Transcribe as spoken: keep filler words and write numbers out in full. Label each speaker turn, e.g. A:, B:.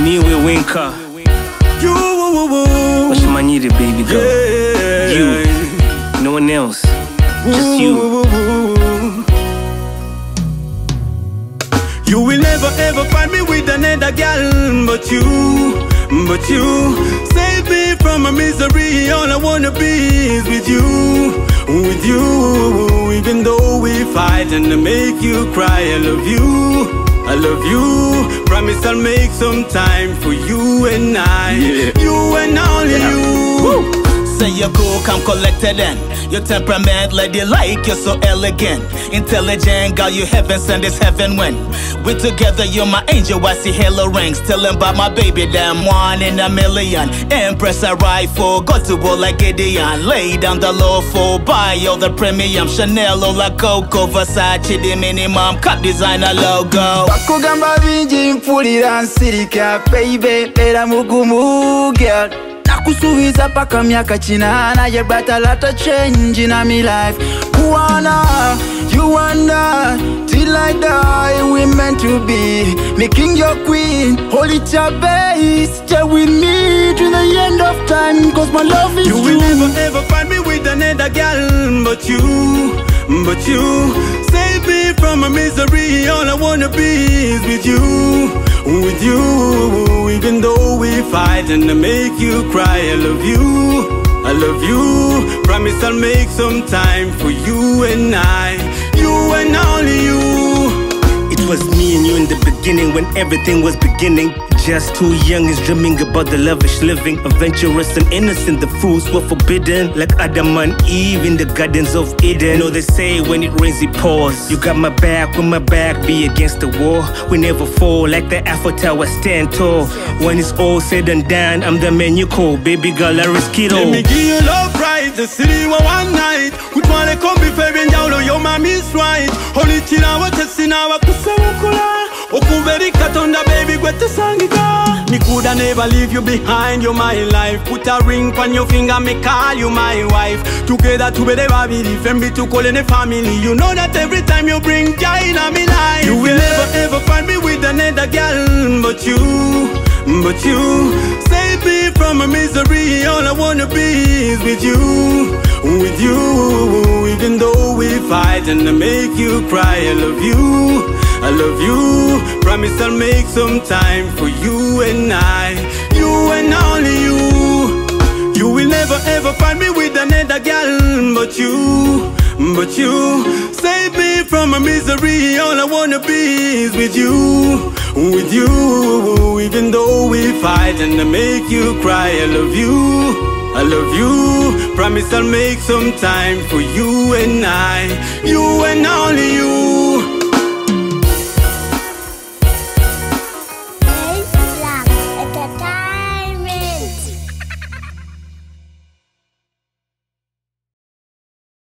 A: niwe wenka.
B: You,
A: Washimanyire baby girl.
B: yeah.
A: You, no one else, just you.
B: You will never ever find me with another girl but you, but you. Save me from my misery, all I wanna be is with you, with you. Even though we fight and I make you cry, I love you, I love you. Promise I'll make some time for you and I, yeah. You and only yeah. you.
C: Woo. Say you're cool, come collected in your temperament, lady like you're so elegant, intelligent, girl you heaven send this heaven when we're together. You're my angel, I see halo rings, telling about my baby, damn one in a million. Empress a rifle, got to war like Gideon, lay down the low for buy all the premium, Chanel or la Coco, Versace the minimum, cut designer logo.
D: Bakugamba bingi mpulira nsirika baby, era mugumu girl. Nakusubiza paka miaka chinana, yeah, but a lot of change in my life. You wanna, you wanna, till I die, we meant to be. Making your queen, hold it your base, stay with me to the end of time, cause my love is
B: you. You
D: true.
B: will never ever find me with another girl but you, but you. Save me from my misery, all I wanna be is with you, with you. Even though we fight and I make you cry, I love you, I love you. Promise I'll make some time for you and I, you and only you.
A: It was me and you in the beginning when everything was beginning. Just too young is dreaming about the lavish living, adventurous and innocent, the fruits were forbidden, like Adam and Eve in the gardens of Eden. You know they say when it rains it pours. You got my back when my back be against the wall. We never fall, like the Eiffel Tower stand tall. When it's all said and done, I'm the man you call, baby girl, I risk it all.
B: Let me give you love right, the city wa one night. With one come be fair and down, your mommy's right. Only tina wa tesina wa kusawukula. Okuveri katonda baby gwete sangika. Me coulda never leave you behind, you're my life. Put a ring on your finger, me call you my wife. Together to be the baby, friend be to call in a family. You know that every time you bring joy in my life. You will never ever find me with another girl but you, but you. Save me from my misery, all I wanna be is with you, with you. Even though we fight and I make you cry, I love you, I love you. Promise I'll make some time for you and I, you and only you. You will never ever find me with another girl but you, but you. Save me from my misery, all I wanna be is with you, with you. Even though we fight and I make you cry, I love you, I love you. Promise I'll make some time for you and I, you and only